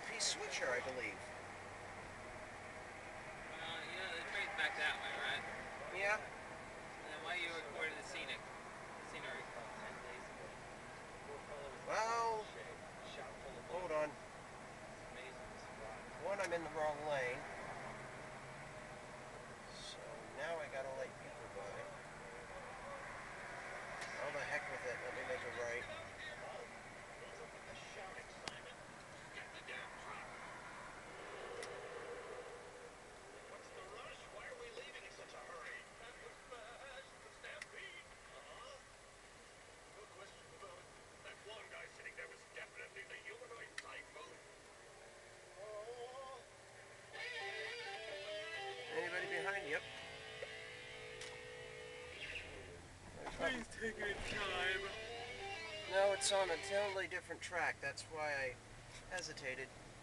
piece switcher, I believe. Well, you know, the train's back that way, right? Yeah. And then why you recorded the scenery? Well, hold on. One, I'm in the wrong lane. So now I gotta let you go by. Oh, the heck with it. Let me make it right. Anybody behind? Yep. Please take your time. No, it's on a totally different track. That's why I hesitated.